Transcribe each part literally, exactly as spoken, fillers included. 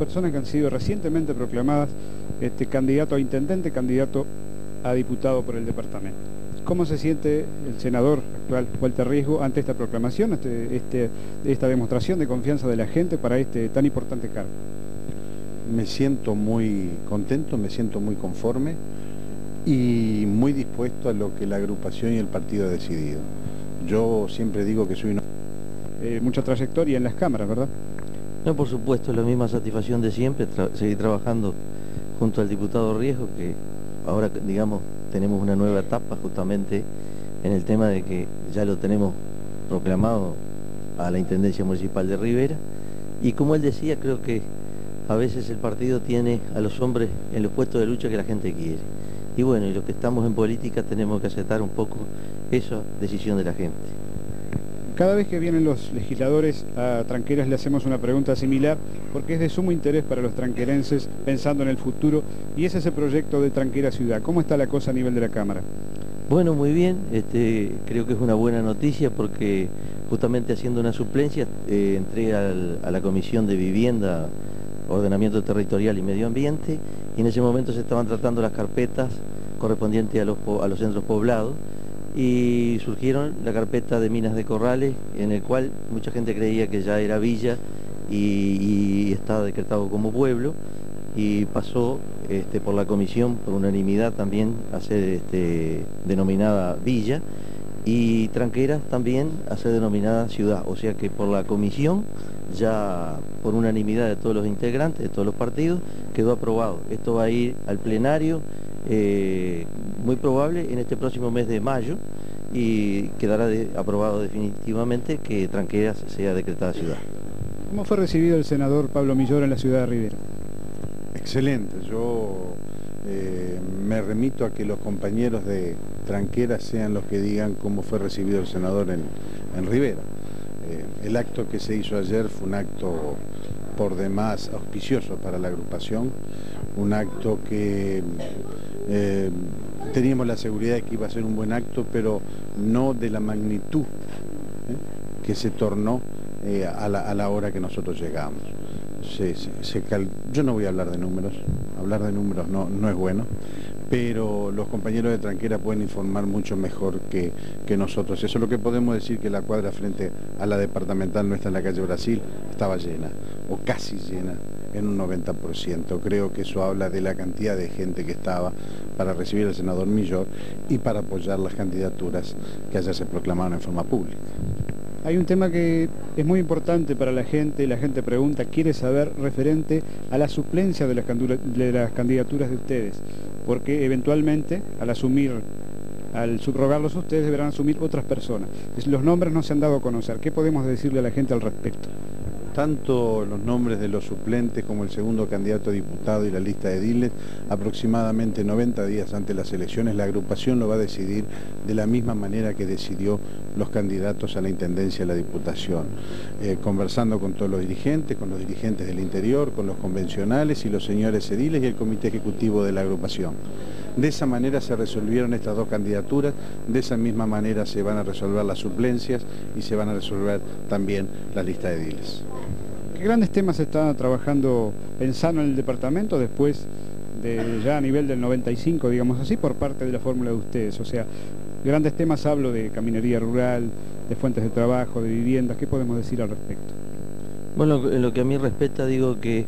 personas que han sido recientemente proclamadas este, candidato a intendente, candidato a diputado por el departamento. ¿Cómo se siente el senador actual Walter Riesgo ante esta proclamación, este, este, esta demostración de confianza de la gente para este tan importante cargo? Me siento muy contento, me siento muy conforme y muy dispuesto a lo que la agrupación y el partido ha decidido. Yo siempre digo que soy una... Eh, mucha trayectoria en las cámaras, ¿verdad? No, por supuesto, es la misma satisfacción de siempre, tra seguir trabajando junto al diputado Riesgo, que ahora, digamos, tenemos una nueva etapa justamente en el tema de que ya lo tenemos proclamado a la Intendencia Municipal de Rivera, y como él decía, creo que a veces el partido tiene a los hombres en los puestos de lucha que la gente quiere. Y bueno, y los que estamos en política tenemos que aceptar un poco esa decisión de la gente. Cada vez que vienen los legisladores a Tranqueras le hacemos una pregunta similar, porque es de sumo interés para los tranquerenses pensando en el futuro, y es ese proyecto de Tranquera Ciudad. ¿Cómo está la cosa a nivel de la Cámara? Bueno, muy bien, este, creo que es una buena noticia porque justamente haciendo una suplencia eh, entré al, a la Comisión de Vivienda, Ordenamiento Territorial y Medio Ambiente, y en ese momento se estaban tratando las carpetas correspondientes a los, a los centros poblados, y surgieron la carpeta de Minas de Corrales, en el cual mucha gente creía que ya era villa y, y estaba decretado como pueblo, y pasó este, por la comisión por unanimidad también a ser este, denominada villa, y Tranqueras también a ser denominada ciudad, o sea que por la comisión, ya por unanimidad de todos los integrantes, de todos los partidos, quedó aprobado. Esto va a ir al plenario, eh, muy probable en este próximo mes de mayo, y quedará de, aprobado definitivamente que Tranqueras sea decretada ciudad. ¿Cómo fue recibido el senador Pablo Millor en la ciudad de Rivera? Excelente, yo eh, me remito a que los compañeros de Tranqueras sean los que digan cómo fue recibido el senador en, en Rivera. Eh, el acto que se hizo ayer fue un acto por demás auspicioso para la agrupación, un acto que eh, teníamos la seguridad de que iba a ser un buen acto, pero no de la magnitud eh, que se tornó eh, a, la, a la hora que nosotros llegamos. Se, se, se cal... Yo no voy a hablar de números, hablar de números no, no es bueno, pero los compañeros de Tranquera pueden informar mucho mejor que, que nosotros. Eso es lo que podemos decir, que la cuadra frente a la departamental nuestra en la calle Brasil estaba llena, o casi llena, en un noventa por ciento. Creo que eso habla de la cantidad de gente que estaba para recibir al senador Millor y para apoyar las candidaturas que ayer se proclamaron en forma pública. Hay un tema que es muy importante para la gente, la gente pregunta, quiere saber referente a la suplencia de las, de las candidaturas de ustedes, porque eventualmente al asumir, al subrogarlos ustedes deberán asumir otras personas. Los nombres no se han dado a conocer. ¿Qué podemos decirle a la gente al respecto? Tanto los nombres de los suplentes como el segundo candidato a diputado y la lista de ediles, aproximadamente noventa días antes de las elecciones, la agrupación lo va a decidir de la misma manera que decidió los candidatos a la intendencia y a la diputación, eh, conversando con todos los dirigentes, con los dirigentes del interior, con los convencionales y los señores ediles y el comité ejecutivo de la agrupación. De esa manera se resolvieron estas dos candidaturas, de esa misma manera se van a resolver las suplencias y se van a resolver también la lista de ediles. ¿Qué grandes temas se están trabajando pensando en el departamento después de ya a nivel del noventa y cinco, digamos así, por parte de la fórmula de ustedes? O sea, grandes temas, hablo de caminería rural, de fuentes de trabajo, de viviendas. ¿Qué podemos decir al respecto? Bueno, en lo que a mí respecta, digo que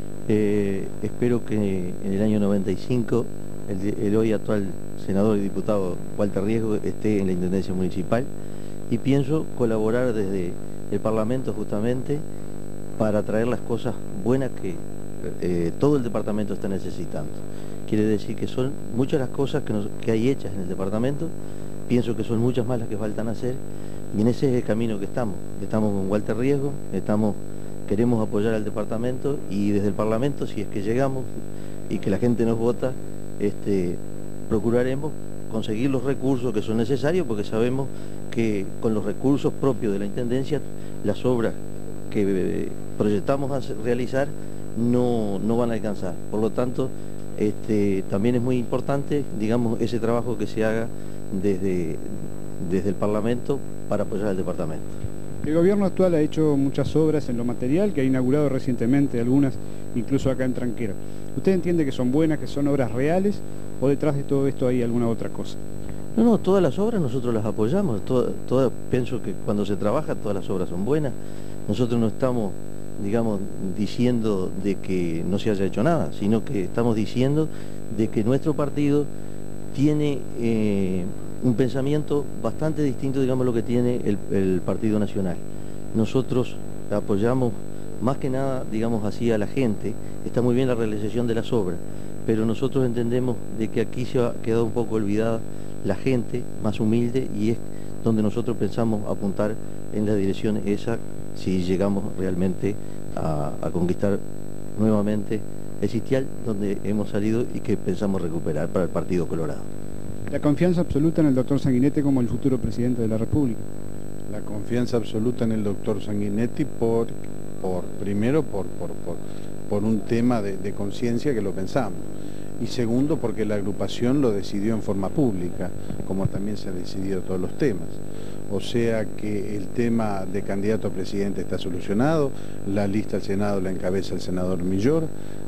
eh, espero que en el año noventa y cinco el, el hoy actual senador y diputado Walter Riesgo esté en la Intendencia Municipal, y pienso colaborar desde el Parlamento justamente para traer las cosas buenas que eh, todo el departamento está necesitando. Quiere decir que son muchas las cosas que, nos, que hay hechas en el departamento, pienso que son muchas más las que faltan hacer, y en ese es el camino que estamos. Estamos con Walter Riesgo, estamos, queremos apoyar al departamento, y desde el Parlamento, si es que llegamos y que la gente nos vota, este, procuraremos conseguir los recursos que son necesarios, porque sabemos que con los recursos propios de la Intendencia, las obras que proyectamos a realizar no, no van a alcanzar. Por lo tanto, este, también es muy importante, digamos, ese trabajo que se haga desde, desde el Parlamento para apoyar al departamento. El gobierno actual ha hecho muchas obras en lo material, que ha inaugurado recientemente algunas incluso acá en Tranquera. ¿Usted entiende que son buenas, que son obras reales, o detrás de todo esto hay alguna otra cosa? No, no, todas las obras nosotros las apoyamos, todas, todas, pienso que cuando se trabaja todas las obras son buenas. Nosotros no estamos, digamos, diciendo de que no se haya hecho nada, sino que estamos diciendo de que nuestro partido tiene eh, un pensamiento bastante distinto, digamos, lo que tiene el, el Partido Nacional. Nosotros apoyamos más que nada, digamos así, a la gente. Está muy bien la realización de las obras, pero nosotros entendemos de que aquí se ha quedado un poco olvidada la gente más humilde, y es donde nosotros pensamos apuntar en la dirección esa si llegamos realmente a, a conquistar nuevamente el sitial donde hemos salido y que pensamos recuperar para el Partido Colorado. La confianza absoluta en el doctor Sanguinetti como el futuro presidente de la República. La confianza absoluta en el doctor Sanguinetti por, por primero por, por, por, por un tema de, de conciencia que lo pensamos. Y segundo, porque la agrupación lo decidió en forma pública, como también se han decidido todos los temas. O sea que el tema de candidato a presidente está solucionado, la lista al Senado la encabeza el senador Millor,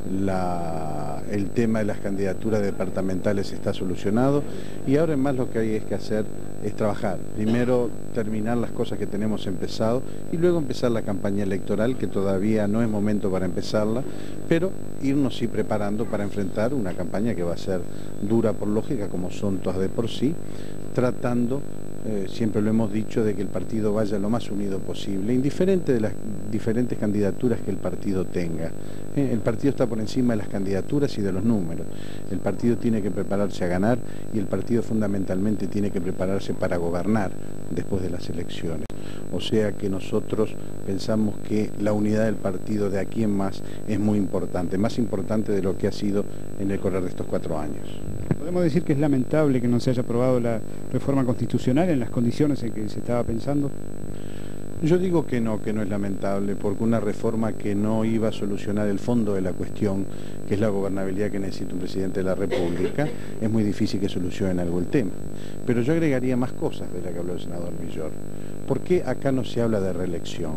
la, el tema de las candidaturas departamentales está solucionado, y ahora en más lo que hay es que hacer es trabajar. Primero terminar las cosas que tenemos empezado y luego empezar la campaña electoral, que todavía no es momento para empezarla, pero irnos sí preparando para enfrentar una campaña que va a ser dura por lógica, como son todas de por sí, tratando, eh, siempre lo hemos dicho, de que el partido vaya lo más unido posible, indiferente de las diferentes candidaturas que el partido tenga. Eh, el partido está por encima de las candidaturas y de los números. El partido tiene que prepararse a ganar, y el partido fundamentalmente tiene que prepararse para gobernar después de las elecciones. O sea que nosotros pensamos que la unidad del partido de aquí en más es muy importante, más importante de lo que ha sido en el correr de estos cuatro años. ¿Podemos decir que es lamentable que no se haya aprobado la reforma constitucional en las condiciones en que se estaba pensando? Yo digo que no, que no es lamentable, porque una reforma que no iba a solucionar el fondo de la cuestión, que es la gobernabilidad que necesita un presidente de la República, es muy difícil que solucione algo el tema. Pero yo agregaría más cosas de la que habló el senador Millor. ¿Por qué acá no se habla de reelección?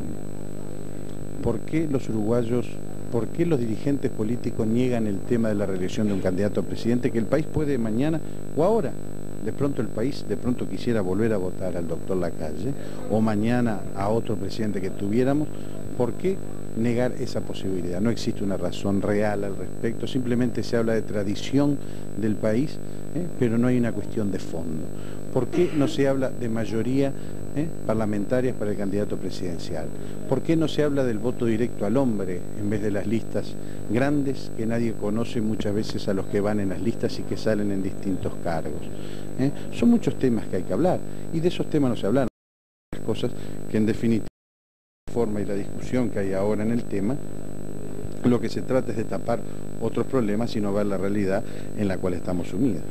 ¿Por qué los uruguayos, por qué los dirigentes políticos niegan el tema de la reelección de un candidato a presidente, que el país puede mañana o ahora? De pronto el país de pronto quisiera volver a votar al doctor Lacalle, o mañana a otro presidente que tuviéramos. ¿Por qué negar esa posibilidad? No existe una razón real al respecto, simplemente se habla de tradición del país, ¿eh? pero no hay una cuestión de fondo. ¿Por qué no se habla de mayoría ¿eh? parlamentarias para el candidato presidencial? ¿Por qué no se habla del voto directo al hombre en vez de las listas grandes que nadie conoce muchas veces a los que van en las listas y que salen en distintos cargos? ¿Eh? Son muchos temas que hay que hablar, y de esos temas no se hablan. Las cosas que en definitiva la forma y la discusión que hay ahora en el tema, lo que se trata es de tapar otros problemas y no ver la realidad en la cual estamos sumidos.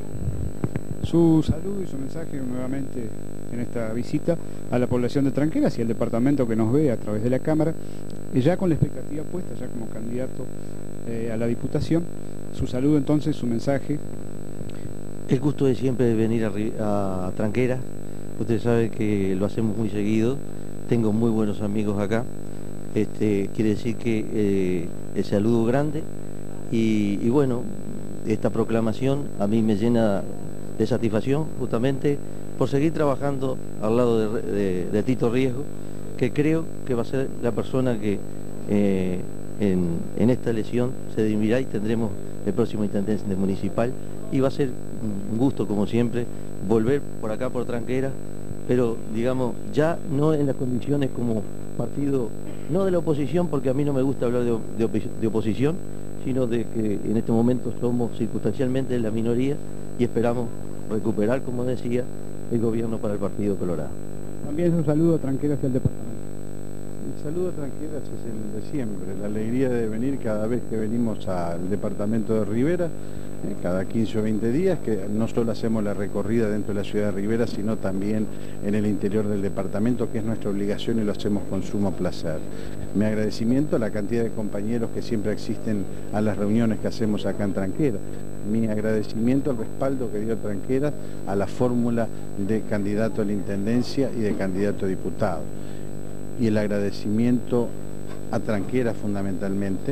Su saludo y su mensaje nuevamente en esta visita a la población de Tranqueras y al departamento que nos ve a través de la Cámara, ya con la expectativa puesta, ya como candidato eh, a la Diputación. Su saludo entonces, su mensaje. El gusto es siempre venir a, a Tranquera. Usted sabe que lo hacemos muy seguido. Tengo muy buenos amigos acá. Este, quiere decir que eh, el saludo grande y, y bueno, esta proclamación a mí me llena de satisfacción, justamente por seguir trabajando al lado de, de, de Tito Riesgo, que creo que va a ser la persona que eh, en, en esta elección se dirimirá, y tendremos el próximo intendente municipal, y va a ser un gusto, como siempre, volver por acá por Tranquera, pero digamos, ya no en las condiciones como partido, no de la oposición, porque a mí no me gusta hablar de, de, op de oposición, sino de que en este momento somos circunstancialmente la minoría y esperamos recuperar, como decía, el gobierno para el Partido Colorado. También un saludo a Tranqueras y al departamento. El saludo a Tranqueras es el de siempre, la alegría de venir cada vez que venimos al departamento de Rivera, eh, cada quince o veinte días, que no solo hacemos la recorrida dentro de la ciudad de Rivera, sino también en el interior del departamento, que es nuestra obligación, y lo hacemos con sumo placer. Mi agradecimiento a la cantidad de compañeros que siempre asisten a las reuniones que hacemos acá en Tranquera. Mi agradecimiento al respaldo que dio Tranquera a la fórmula de candidato a la intendencia y de candidato a diputado. Y el agradecimiento a Tranquera fundamentalmente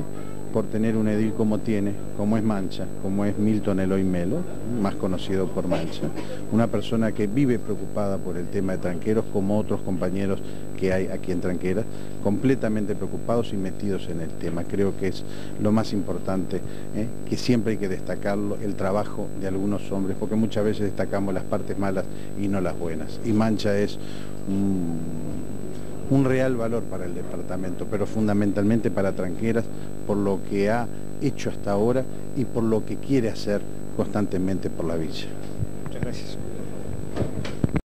por tener un edil como tiene, como es Mancha, como es Milton Eloy Melo, más conocido por Mancha, una persona que vive preocupada por el tema de Tranqueros, como otros compañeros que hay aquí en Tranqueras, completamente preocupados y metidos en el tema. Creo que es lo más importante, ¿eh? que siempre hay que destacarlo, el trabajo de algunos hombres, porque muchas veces destacamos las partes malas y no las buenas. Y Mancha es un, un real valor para el departamento, pero fundamentalmente para Tranqueras, por lo que ha hecho hasta ahora y por lo que quiere hacer constantemente por la villa. Muchas gracias.